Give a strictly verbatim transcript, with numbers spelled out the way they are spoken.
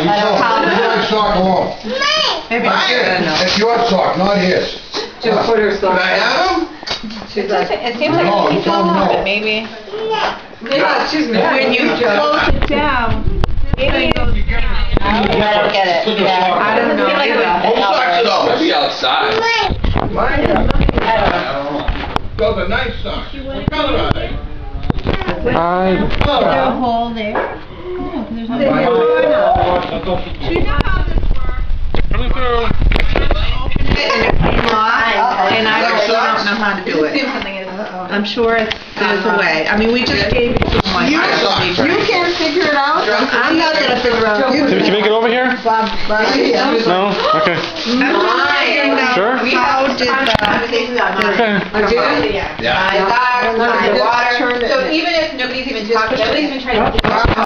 you I don't sock, know. you like sock alone. Maybe Right? I don't know. It's your sock, not his. Just put her Can I have him? She's like, it seems like No, you she's don't on know. it, maybe. Yeah, she's mad. When you close it down, maybe it goes. I don't get it, yeah. I don't know either. Whose socks are those? Maybe outside. Mine. I don't know. Those are nice socks. What color are they? I, Is there a hole there? No, there's no hole. Do you know how this works? coming through. And I Like don't, socks? don't know how to do it. Something is. I'm sure it's, there's a way. I mean, we just gave it to my You- husband. You can't figure it out? I'm not gonna figure out. Can can you make it over here? Bob, Bob, yeah. No? Okay. I'm just figuring out Sure. how did the, Okay. I did? Yeah. My back, my Just water. turn it. So even if nobody's even talking, nobody's even trying to.